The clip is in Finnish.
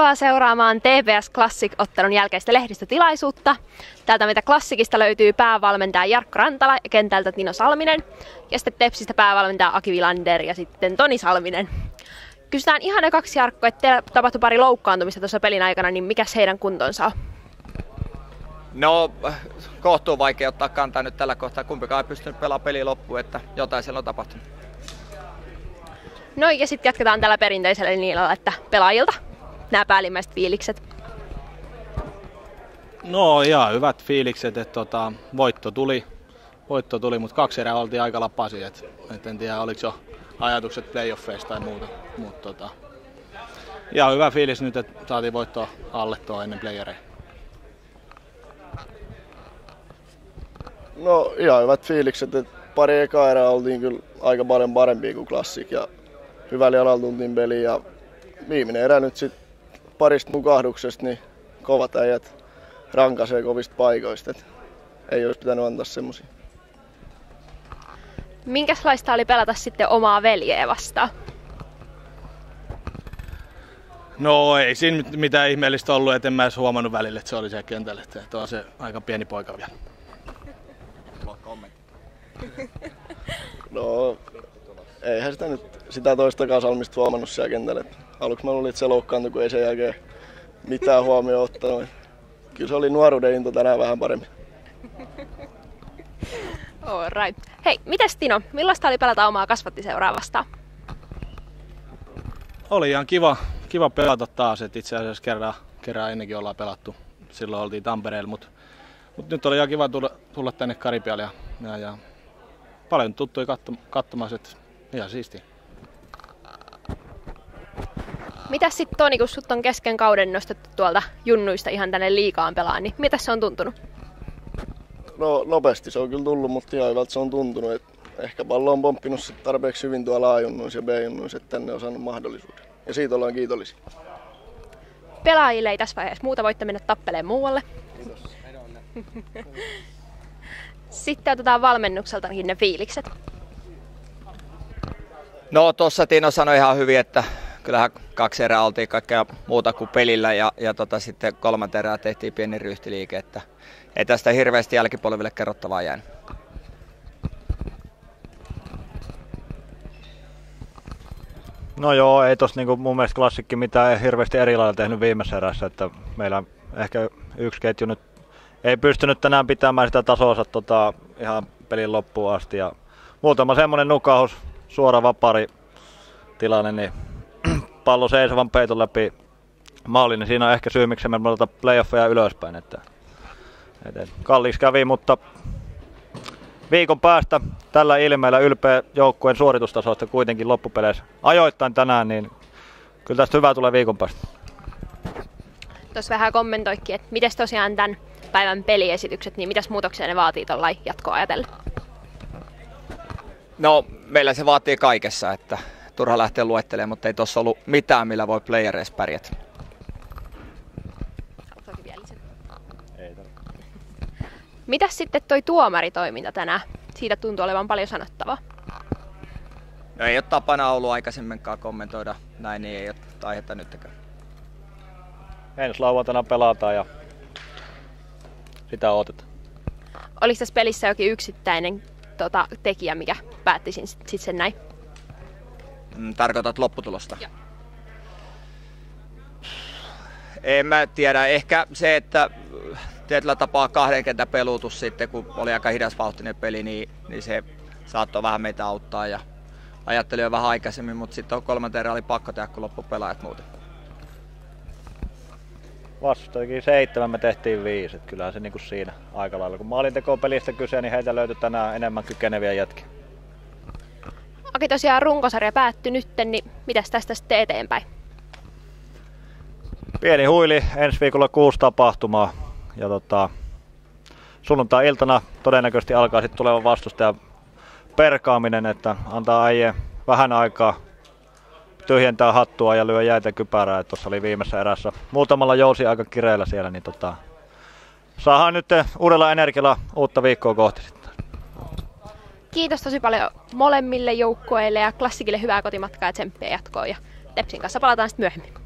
Tervetuloa seuraamaan TPS Classic-ottelun jälkeistä lehdistötilaisuutta. Täältä meitä Classicista löytyy päävalmentaja Jarkko Rantala ja kentältä Tino Salminen. Ja sitten Tepsistä päävalmentaja Aki Vilander ja sitten Toni Salminen. Kysytään ihan ekaksi Jarkko, että teillä tapahtui pari loukkaantumista tuossa pelin aikana, niin mikäs heidän kuntonsa on? No, kohtuu vaikea ottaa kantaa nyt tällä kohtaa. Kumpikaan ei pystynyt pelaamaan peliä loppuun, että jotain siellä on tapahtunut. No ja sitten jatketaan tällä perinteisellä linjalla, että pelaajilta nämä päällimmäiset fiilikset. No ihan hyvät fiilikset, että voitto tuli, mutta 2 erää oltiin aika lapasi, et en tiedä oliko jo ajatukset playoffeista tai muuta, mutta ihan hyvä fiilis nyt, että saatiin voittoa alle tuo ennen playereja. No ihan hyvät fiilikset, että pari ekaa erää oltiin kyllä aika paljon parempia kuin Classic ja hyvällä jalalla tultiin peliin ja viimeinen erä nyt sit parista nukahduksesta, niin kovat äijät rankasee kovista paikoista, et ei olisi pitänyt antaa semmosia. Minkälaista oli pelata sitten omaa veljeä vastaan? No ei siinä mitään ihmeellistä ollut, et en mä edes huomannut välillä, että se oli siellä kentällä, että on se aika pieni poika vielä. No eihän sitä nyt sitä toistakaan Salmista huomannut siellä kentällä. Aluksi mä luulin, että se loukkaantui, kun ei sen jälkeen mitään huomioon ottanut. Kyllä se oli nuoruuden into tänään vähän paremmin. All right. Hei, mites Tino, millaista oli pelata omaa kasvattiseuraa vastaan? Oli ihan kiva pelata taas, että itse asiassa kerran ennenkin ollaan pelattu. Silloin oltiin Tampereella, mutta nyt oli ihan kiva tulla tänne Karibialle ja paljon tuttuja katsomassa, että ihan siistiä. Mitäs sitten Toni, kun sut on kesken kauden nostettu tuolta junnuista ihan tänne liigaan pelaan, niin mitäs se on tuntunut? No nopeasti se on kyllä tullut, mutta ihan hyvältä se on tuntunut. Et ehkä pallo on pomppinut tarpeeksi hyvin tuolla A-junnuissa ja B-junnuissa, että tänne on saanut mahdollisuuden. Ja siitä ollaan kiitollisia. Pelaajille ei tässä vaiheessa muuta, voitte mennä tappeleen muualle. Kiitos. Sitten otetaan valmennukseltakin ne fiilikset. No tuossa Tino sanoi ihan hyvin, että kyllähän 2 erää oltiin kaikkea muuta kuin pelillä ja sitten 3. erää tehtiin pieni ryhtiliike, että ei tästä hirveästi jälkipolville kerrottavaa jäänyt. No joo, ei tossa niinku mun mielestä Klassikki mitään hirveästi eri lailla tehnyt viimeisessä erässä, että meillä ehkä yksi ketju nyt ei pystynyt tänään pitämään sitä tasoansa ihan pelin loppuun asti ja muutama semmonen nukahus, suora vapari tilanne, niin pallo seisovan peiton läpi maali, niin siinä on ehkä syy, miksi me playoffeja ylöspäin. Että kalliiksi kävi, mutta viikon päästä tällä ilmeellä ylpeä joukkueen suoritustasosta kuitenkin loppupeleissä ajoittain tänään, niin kyllä tästä hyvää tulee viikon päästä. Tuossa vähän kommentoikin, että miten tosiaan tämän päivän peliesitykset, niin mitäs muutoksia ne vaatii tuollain jatkoa ajatellen? No meillä se vaatii kaikessa, että turha lähteä luettelemaan, mutta ei tuossa ollut mitään, millä voi playereissa pärjätä. Mitäs sitten toi tuomaritoiminta tänään? Siitä tuntuu olevan paljon sanottavaa. No ei ole tapana ollut aikaisemminkaan kommentoida näin, niin ei ole aihetta nytkään. Ensi lauantaina pelataan ja sitä odotetaan. Oliko tässä pelissä jokin yksittäinen tekijä, mikä päätti sitten sen näin? Tarkoitat lopputulosta? Joo. En mä tiedä. Ehkä se, että tietyllä tapaa 2 kentän peluutus sitten, kun oli aika hidasvauhtinen peli, niin se saattoi vähän meitä auttaa. Ja ajattelin jo vähän aikaisemmin, mutta sitten 3. erää oli pakko tehdä, kun loppu pelaajat muuten. Vastustajakin 7, me tehtiin 5. Että kyllähän se niinku siinä aika lailla. Kun maalintekopelistä kyse, niin heitä löytyi tänään enemmän kykeneviä jätkiä. Okei, tosiaan runkosarja päättyi nytten, niin mitäs tästä sitten eteenpäin? Pieni huili, ensi viikolla 6 tapahtumaa ja sunnuntai-iltana todennäköisesti alkaa sitten tuleva vastustajan perkaaminen, että antaa äijien vähän aikaa tyhjentää hattua ja lyö jäitä kypärää. Tuossa oli viimeisessä erässä muutamalla jousi aika kireellä siellä, niin saadaan nyt uudella energialla uutta viikkoa kohti sitten. Kiitos tosi paljon molemmille joukkueille ja Klassikille hyvää kotimatkaa ja tsemppiä jatkoon ja Tepsin kanssa palataan sitten myöhemmin.